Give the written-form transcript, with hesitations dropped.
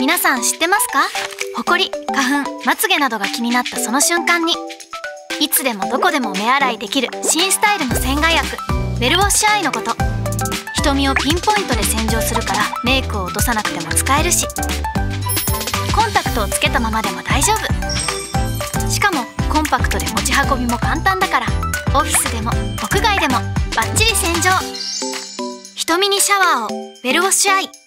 皆さん知ってますか？ほこり、花粉、まつげなどが気になったその瞬間に、いつでもどこでも目洗いできる新スタイルの洗顔薬、ウェルウォッシュアイのこと。瞳をピンポイントで洗浄するからメイクを落とさなくても使えるし、コンタクトをつけたままでも大丈夫。しかもコンパクトで持ち運びも簡単だから、オフィスでも屋外でもバッチリ洗浄。瞳にシャワーを、ウェルウォッシュアイ。